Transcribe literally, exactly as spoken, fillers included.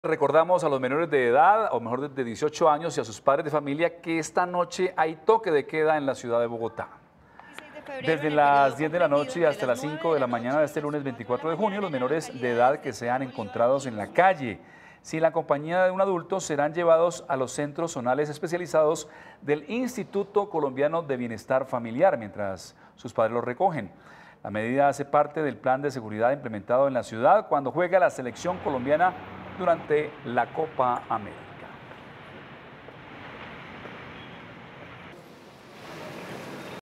Recordamos a los menores de edad, o mejor de dieciocho años, y a sus padres de familia que esta noche hay toque de queda en la ciudad de Bogotá. Desde las diez de la noche hasta las cinco de la mañana de este lunes veinticuatro de junio, los menores de edad que sean encontrados en la calle sin la compañía de un adulto serán llevados a los centros zonales especializados del Instituto Colombiano de Bienestar Familiar, mientras sus padres los recogen. La medida hace parte del plan de seguridad implementado en la ciudad cuando juega la selección colombiana durante la Copa América.